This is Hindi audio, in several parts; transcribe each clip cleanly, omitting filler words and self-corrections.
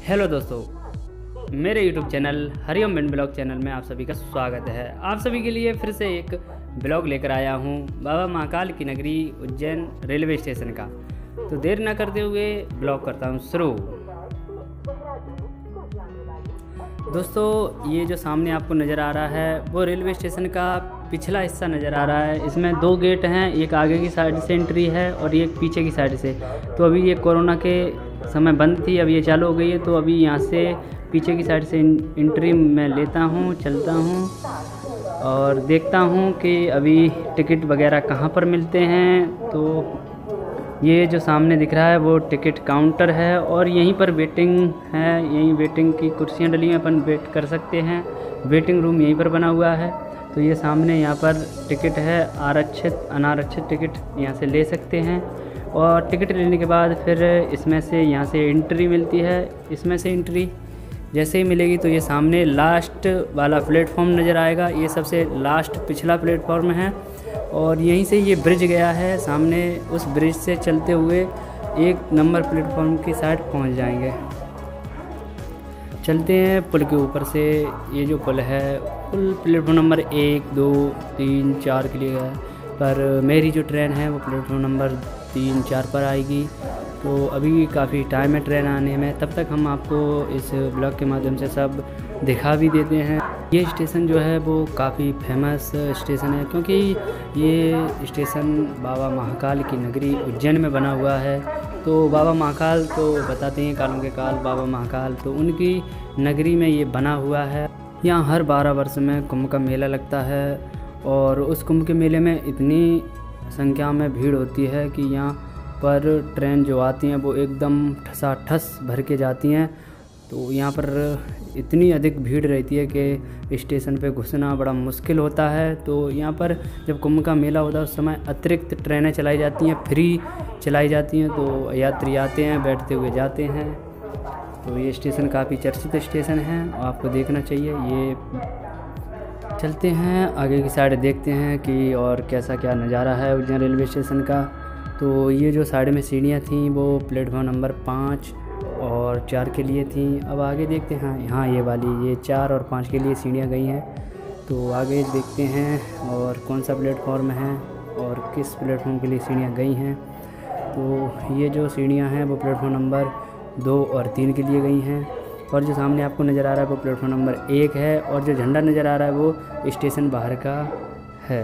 हेलो दोस्तों, मेरे यूट्यूब चैनल हरिओम बिन ब्लॉग चैनल में आप सभी का स्वागत है। आप सभी के लिए फिर से एक ब्लॉग लेकर आया हूँ बाबा महाकाल की नगरी उज्जैन रेलवे स्टेशन का। तो देर न करते हुए ब्लॉग करता हूँ शुरू। दोस्तों, ये जो सामने आपको नज़र आ रहा है वो रेलवे स्टेशन का पिछला हिस्सा नज़र आ रहा है। इसमें दो गेट हैं, एक आगे की साइड से एंट्री है और एक पीछे की साइड से। तो अभी ये कोरोना के समय बंद थी, अब ये चालू हो गई है। तो अभी यहाँ से पीछे की साइड से एंट्री मैं लेता हूँ, चलता हूँ और देखता हूँ कि अभी टिकट वगैरह कहाँ पर मिलते हैं। तो ये जो सामने दिख रहा है वो टिकट काउंटर है और यहीं पर वेटिंग है। यहीं वेटिंग की कुर्सियाँ डली हैं, अपन वेट कर सकते हैं। वेटिंग रूम यहीं पर बना हुआ है। तो ये सामने यहाँ पर टिकट है, आरक्षित अनारक्षित टिकट यहाँ से ले सकते हैं। और टिकट लेने के बाद फिर इसमें से यहाँ से एंट्री मिलती है। इसमें से एंट्री जैसे ही मिलेगी तो ये सामने लास्ट वाला प्लेटफॉर्म नज़र आएगा। ये सबसे लास्ट पिछला प्लेटफॉर्म है और यहीं से ये ब्रिज गया है। सामने उस ब्रिज से चलते हुए 1 नंबर प्लेटफॉर्म की साइड पहुंच जाएंगे। चलते हैं पुल के ऊपर से। ये जो पुल है पुल प्लेटफॉर्म नंबर 1, 2, 3, 4 के लिए है, पर मेरी जो ट्रेन है वो प्लेटफॉर्म नंबर 3, 4 पर आएगी। तो अभी काफ़ी टाइम है ट्रेन आने में, तब तक हम आपको इस ब्लॉग के माध्यम से सब दिखा भी देते हैं। ये स्टेशन जो है वो काफ़ी फेमस स्टेशन है, क्योंकि ये स्टेशन बाबा महाकाल की नगरी उज्जैन में बना हुआ है। तो बाबा महाकाल तो बताते हैं कालों के काल बाबा महाकाल, तो उनकी नगरी में ये बना हुआ है। यहाँ हर 12 वर्ष में कुंभ का मेला लगता है और उस कुंभ के मेले में इतनी संख्या में भीड़ होती है कि यहाँ पर ट्रेन जो आती हैं वो एकदम ठसाठस भर के जाती हैं। तो यहाँ पर इतनी अधिक भीड़ रहती है कि स्टेशन पे घुसना बड़ा मुश्किल होता है। तो यहाँ पर जब कुंभ का मेला होता है उस समय अतिरिक्त ट्रेनें चलाई जाती हैं, फ्री चलाई जाती हैं। तो यात्री आते हैं, बैठते हुए जाते हैं। तो ये स्टेशन काफ़ी चर्चित स्टेशन है, आपको देखना चाहिए। ये चलते हैं आगे की साइड, देखते हैं कि और कैसा क्या नज़ारा है उज्जैन रेलवे स्टेशन का। तो ये जो साइड में सीढ़ियाँ थीं वो प्लेटफॉर्म नंबर 5 और 4 के लिए थी। अब आगे देखते हैं, हाँ ये वाली ये 4 और 5 के लिए सीढ़ियाँ गई हैं। तो आगे देखते हैं और कौन सा प्लेटफॉर्म है और किस प्लेटफॉर्म के लिए सीढ़ियाँ गई हैं। तो ये जो सीढ़ियाँ हैं वो प्लेटफॉर्म नंबर 2 और 3 के लिए गई हैं। और जो सामने आपको नज़र आ रहा है वो प्लेटफॉर्म नंबर 1 है और जो झंडा नज़र आ रहा है वो स्टेशन बाहर का है।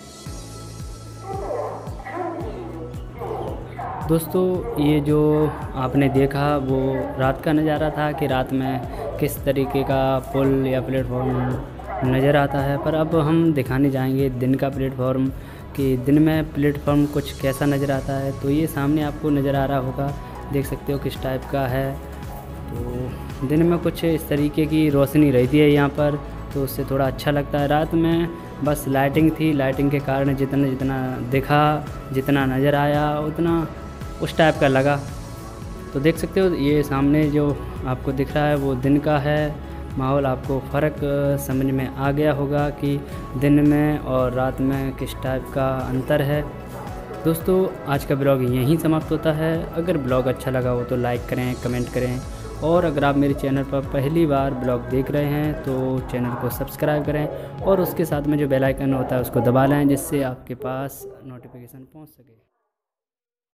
दोस्तों, ये जो आपने देखा वो रात का नज़ारा था कि रात में किस तरीके का पुल या प्लेटफॉर्म नज़र आता है। पर अब हम दिखाने जाएंगे दिन का प्लेटफॉर्म कि दिन में प्लेटफॉर्म कुछ कैसा नज़र आता है। तो ये सामने आपको नज़र आ रहा होगा, देख सकते हो किस टाइप का है। तो दिन में कुछ इस तरीके की रोशनी रहती है यहाँ पर, तो उससे थोड़ा अच्छा लगता है। रात में बस लाइटिंग थी, लाइटिंग के कारण जितना दिखा, जितना नज़र आया उतना उस टाइप का लगा। तो देख सकते हो ये सामने जो आपको दिख रहा है वो दिन का है माहौल। आपको फ़र्क समझ में आ गया होगा कि दिन में और रात में किस टाइप का अंतर है। दोस्तों, आज का ब्लॉग यहीं समाप्त होता है। अगर ब्लॉग अच्छा लगा हो तो लाइक करें, कमेंट करें और अगर आप मेरे चैनल पर पहली बार ब्लॉग देख रहे हैं तो चैनल को सब्सक्राइब करें और उसके साथ में जो बेल आइकन होता है उसको दबा लें, जिससे आपके पास नोटिफिकेशन पहुंच सके।